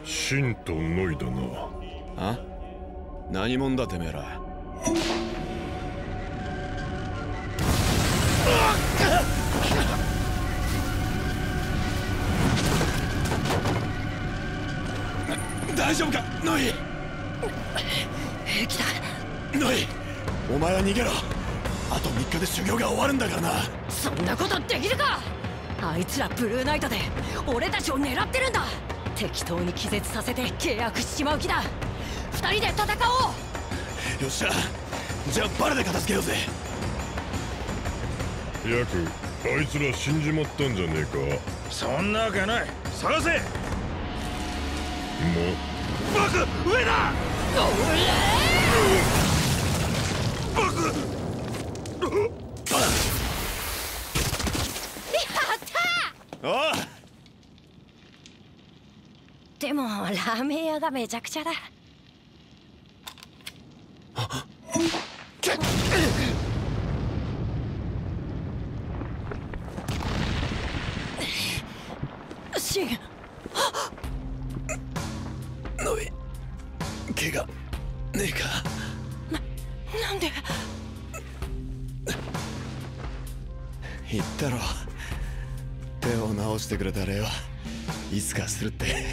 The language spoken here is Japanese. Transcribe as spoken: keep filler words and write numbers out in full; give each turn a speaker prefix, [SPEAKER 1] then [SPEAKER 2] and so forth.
[SPEAKER 1] シンとノイだな。
[SPEAKER 2] あ？何者だてめえら。大丈夫かノイ。
[SPEAKER 3] 平気だ
[SPEAKER 2] ノイ、お前は逃げろ。あとみっかで修行が終わるんだからな。
[SPEAKER 3] そんなことできるか。あいつらブルーナイトで俺たちを狙ってるんだ。適当に気絶させて契約しちまう気だ。二人で戦おう。
[SPEAKER 2] よっしゃ、じゃあバラで片付けようぜ。
[SPEAKER 1] ヤク、あいつら死んじまったんじゃねえか。
[SPEAKER 4] そんなわけない。探せ。
[SPEAKER 1] も
[SPEAKER 4] バク、上だ。バク。
[SPEAKER 2] おう。
[SPEAKER 3] でもラーメン屋がめちゃくちゃだ。シン、
[SPEAKER 2] ノイ、怪我ねえか。
[SPEAKER 3] な、なんで。
[SPEAKER 2] 言ったろ、手を直してくれた礼はいつかするって。